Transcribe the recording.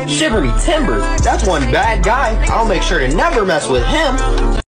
Shiver me timbers, that's one bad guy. I'll make sure to never mess with him.